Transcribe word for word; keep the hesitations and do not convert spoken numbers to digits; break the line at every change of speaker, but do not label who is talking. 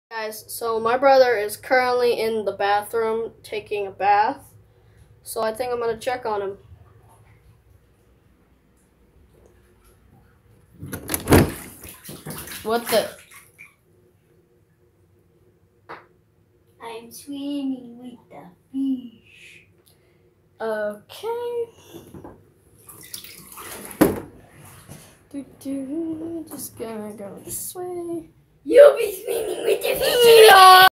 Guys, so my brother is currently in the bathroom taking a bath, so I think I'm gonna check on him. What the?
I'm swimming with the fish.
Okay. Do do. Just gonna go this way.
You'll be swimming with the fish.